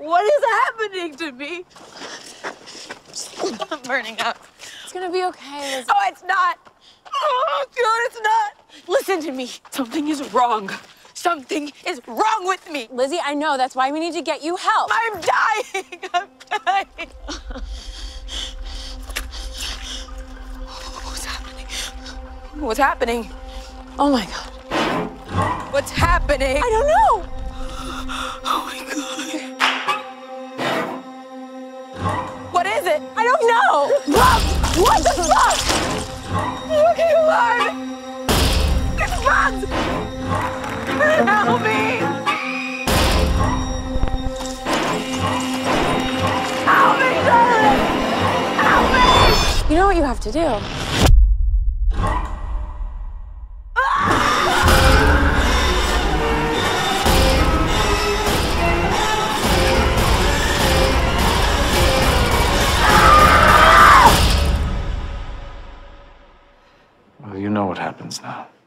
What is happening to me? I'm burning up. It's gonna be okay, Lizzie. Oh, it's not. Oh, God, it's not. Listen to me. Something is wrong. Something is wrong with me. Lizzie, I know. That's why we need to get you help. I'm dying. I'm dying. What's happening? What's happening? Oh, my God. What's happening? I don't know. Oh, my God. What is it? I don't know. Mom, what the fuck? Okay, Lord. It's bugs. Help me. Help me, darling. Help me. You know what you have to do? Well, you know what happens now.